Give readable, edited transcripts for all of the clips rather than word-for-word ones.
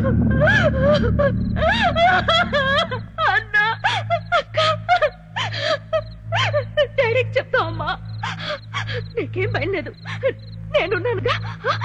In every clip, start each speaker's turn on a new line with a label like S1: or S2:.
S1: అన్నా డైరెక్ట్ చెప్తావమ్మా, నీకేం భయం లేదు, నేనున్నానుగా.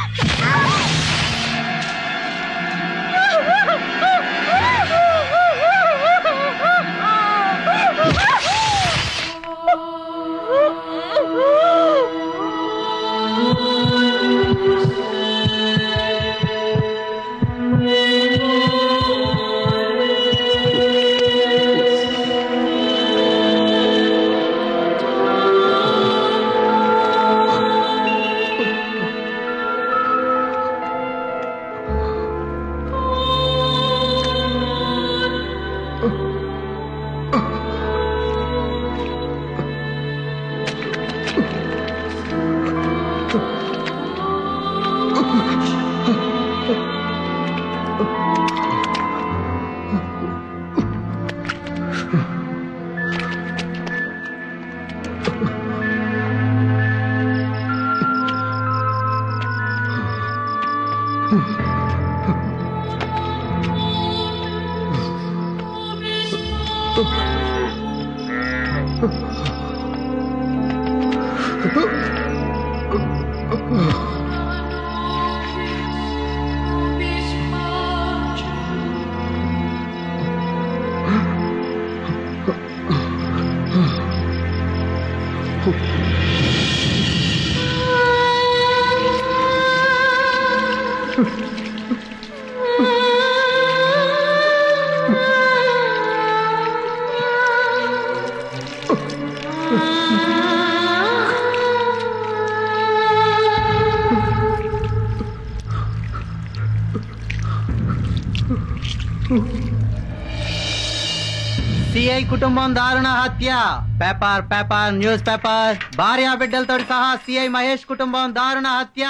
S2: సిఐ కుటుంబం దారుణ హత్య. Paper paper news paper. భార్య బిడ్డలతో సహా సిఐ మహేష్ కుటుంబం దారుణ హత్య.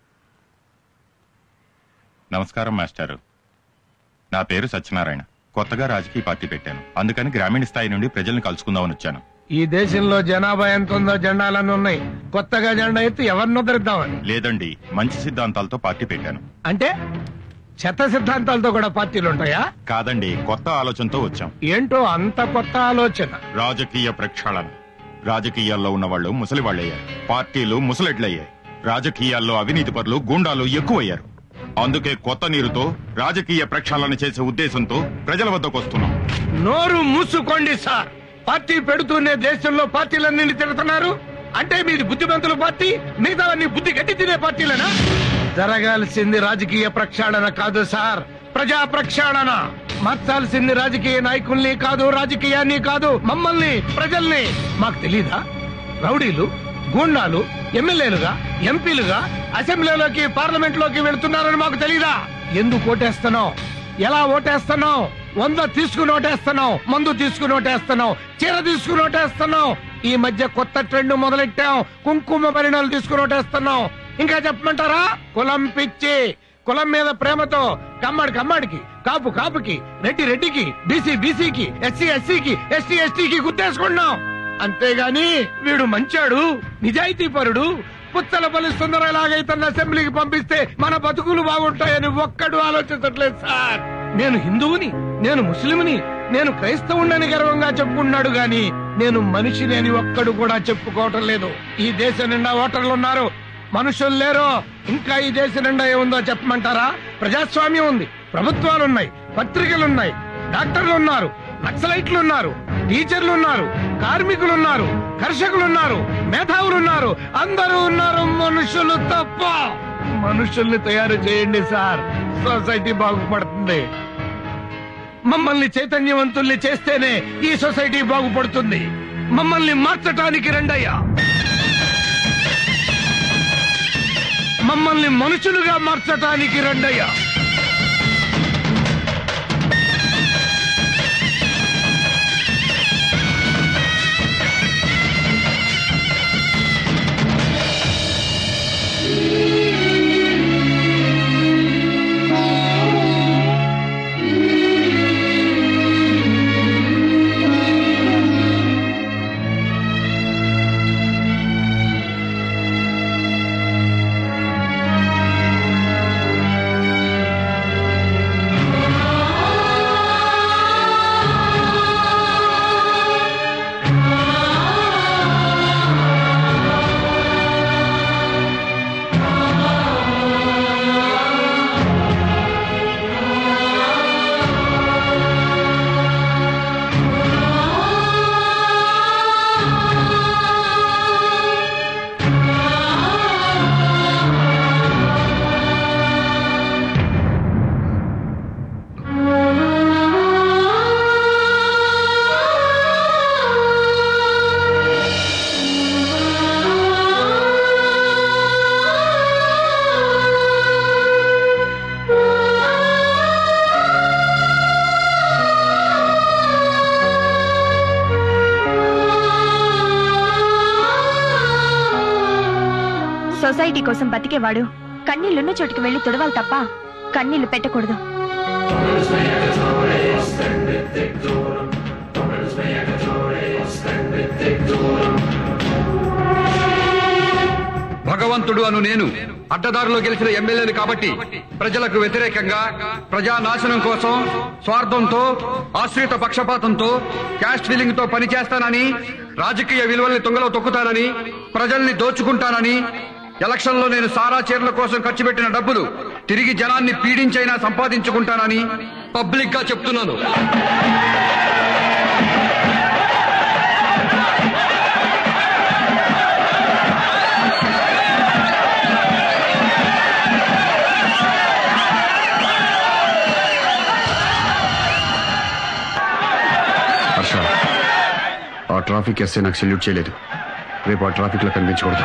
S3: నమస్కారం మాస్టారు, నా పేరు సత్యనారాయణ. కొత్తగా రాజకీయ పార్టీ పెట్టాను, అందుకని గ్రామీణ స్థాయి నుండి ప్రజల్ని కలుసుకుందామని వచ్చాను.
S4: ఈ దేశంలో జనాభా ఎంత ఉందో జెండాలన్నీ ఉన్నాయి, కొత్తగా జెండా ఎత్తి ఎవరిని ఉద్ధరిద్దామని?
S3: లేదండి, మంచి సిద్ధాంతాలతో పార్టీ పెట్టాను.
S4: అంటే చెత్త సిద్ధాంతాలతో కూడా పార్టీలు ఉంటాయా?
S3: కాదండి, కొత్త ఆలోచనతో వచ్చాం.
S4: ఏంటో అంత కొత్త ఆలోచన?
S3: రాజకీయ ప్రక్షాళన. రాజకీయాల్లో ఉన్న వాళ్ళు ముసలి వాళ్ళయ్యారు, పార్టీలు ముసలెడ్లయ్యాయి. రాజకీయాల్లో అవినీతి పరులు, గూండాలు ఎక్కువయ్యారు. అందుకే కొత్త నీరుతో రాజకీయ ప్రక్షాళన చేసే ఉద్దేశంతో ప్రజల వద్దకు వస్తున్నాం.
S4: నోరు మూసుకోండి సార్. పార్టీ పెడుతూనే దేశంలో పార్టీలన్నీ తిరుగుతున్నారు అంటే మీది బుద్ధిమంతుల పార్టీ, మిగతావన్నీ బుద్ధి గట్టి తినే పార్టీలేనా? జరగాల్సింది రాజకీయ ప్రక్షాళన కాదు సార్, ప్రజా ప్రక్షాళన. మార్చాల్సింది రాజకీయ నాయకుల్ని కాదు, రాజకీయాన్ని కాదు, మమ్మల్ని, ప్రజల్ని. మాకు తెలీదా? రౌడీలు, గూండాలు ఎమ్మెల్యేలుగా, ఎంపీలుగా అసెంబ్లీలోకి, పార్లమెంట్ లోకి వెళుతున్నారని మాకు తెలీదా? ఎందుకు ఓటేస్తున్నావు? ఎలా ఓటేస్తున్నావు? 100 తీసుకుని ఓటేస్తున్నావు, మందు తీసుకుని ఓటేస్తున్నావు, చీర తీసుకుని ఓటేస్తున్నావు. ఈ మధ్య కొత్త ట్రెండ్ మొదలెట్టాం, కుంకుమ పరిణాలు తీసుకుని ఓటేస్తున్నావు. ఇంకా చెప్పమంటారా? కులం పిచ్చి. కులం మీద ప్రేమతో కమ్మడికి, కాపు కాపుకి, రెడ్డి రెడ్డికి, బీసీ బీసీకి, ఎస్సీ ఎస్సీకి, ఎస్టీ ఎస్టీకి గుర్తేసుకున్నాం. అంతేగాని వీడు మంచాడు, నిజాయితీ పరుడు, పుచ్చలపల్లి సుందరలాగైతే అసెంబ్లీకి పంపిస్తే మన బతుకులు బాగుంటాయని ఒక్కడు ఆలోచించట్లేదు సార్. నేను హిందువుని, నేను ముస్లింని, నేను క్రైస్తవుని గర్వంగా చెప్పుకున్నాడు గాని నేను మనిషిని అని ఒక్కడు కూడా చెప్పుకోవటం లేదు. ఈ దేశం నిండా ఓటర్లు ఉన్నారు, మనుషులు లేరు. ఇంకా ఈ దేశం నిండా ఏముందో చెప్పమంటారా? ప్రజాస్వామ్యం ఉంది, ప్రభుత్వాలున్నాయి, పత్రికలున్నాయి, డాక్టర్లు ఉన్నారు, నక్సలైట్లు ఉన్నారు, టీచర్లు ఉన్నారు, కార్మికులున్నారు, కర్షకులున్నారు, మేధావులున్నారు, అందరూ ఉన్నారు, మనుషులు తప్ప. మనుషుల్ని తయారు చేయండి సార్, సొసైటీ బాగుపడుతుంది. మమ్మల్ని చైతన్యవంతుల్ని చేస్తేనే ఈ సొసైటీ బాగుపడుతుంది. మమ్మల్ని మార్చటానికి రండయ్యా, మమ్మల్ని మనుషులుగా మార్చటానికి రండయ్యా.
S1: సొసైటీ కోసం బతికేవాడు కన్నీళ్లున్న చోటుకి వెళ్లి తుడవాలి తప్ప కన్నీళ్లు పెట్టకూడదు.
S5: భగవంతుడు అను నేను అడ్డదారిలో గెలిచిన ఎమ్మెల్యేని కాబట్టి ప్రజలకు వ్యతిరేకంగా ప్రజానాశనం కోసం స్వార్థంతో ఆశ్రిత పక్షపాతంతో క్యాస్ట్ ఫీలింగ్ తో పనిచేస్తానని రాజకీయ విలువల్ని తుంగలో తొక్కుతానని ప్రజల్ని దోచుకుంటానని ఎలక్షన్ లో నేను సారా చీరల కోసం ఖర్చు పెట్టిన డబ్బులు తిరిగి జనాన్ని పీడించైనా సంపాదించుకుంటానని పబ్లిక్ గా చెప్తున్నాను. హర్ష, ఆ ట్రాఫిక్ ఎస్ఐ నాకు సెల్యూట్ చేయలేదు. రేపు ఆ ట్రాఫిక్ లో కనిపించకూడదు.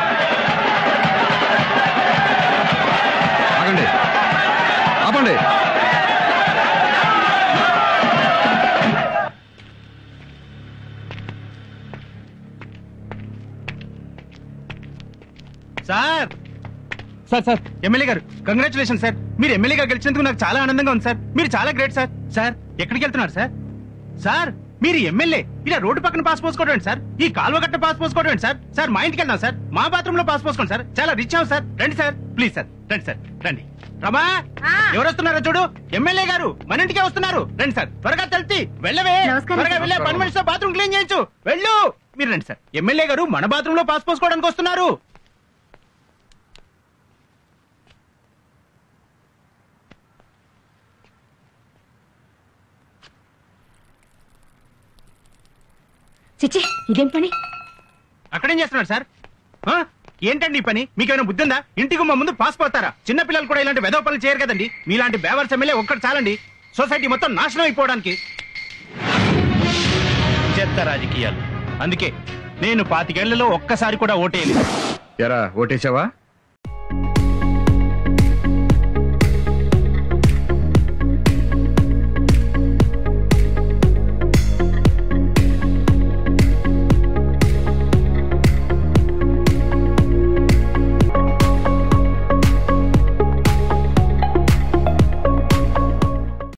S5: ఆగండి, ఆపండి.
S2: సార్ సార్ సార్ ఎమ్మెల్యే గారు కంగ్రాచులేషన్ సార్. మీరు ఎమ్మెల్యేగా గెలిచినందుకు నాకు చాలా ఆనందంగా ఉంది సార్. మీరు చాలా గ్రేట్ సార్. సార్ ఎక్కడికి వెళ్తున్నారు సార్? సార్ మీరు ఎమ్మెల్యే ఇలా రోడ్డు పక్కన పాస్ పోసుకోవడం సార్, ఈ కాలువ గట్ట పాస్ పోసుకోవడం సార్. సార్ మా ఇంటికి వెళ్దాం సార్, మా బాత్రూమ్ లో పాస్ పోసుకోండి సార్. చాలా రిచ్ అవ్వ సార్. రండి సార్, ప్లీజ్ సార్, రండి సార్, రండి. రమా, ఎవరు వస్తున్నారో చూడు. ఎమ్మెల్యే గారు మన ఇంటికే వస్తున్నారు. రండి సార్, త్వరగా తెలిసి వెళ్ళవే. త్వరగా వెళ్ళే పని మనిషితో బాత్రూమ్ క్లీన్ చేయించు. వెళ్ళు. మీరు రండి సార్. ఎమ్మెల్యే గారు మన బాత్రూమ్ లో పాస్ పోసుకోవడానికి వస్తున్నారు.
S1: చిచ్చి, ఇదేం పని?
S2: అక్కడేం చేస్తున్నారు సార్? ఏంటండి ఈ పని? మీకేమైనా బుద్ధి ఉందా? ఇంటికి మా ముందు పాస్ పోతారా? చిన్న పిల్లలు కూడా ఇలాంటి వెధవ పనులు చేయరు కదండి. మీలాంటి బేవర్స్ ఎమ్మెల్యే ఒక్కటి చాలండి సొసైటీ మొత్తం నాశనం అయిపోవడానికి. చెత్త రాజకీయాలు. అందుకే నేను 25 ఏళ్లలో ఒక్కసారి కూడా ఓటేయలేదు.
S5: ఎరా, ఓటేసావా?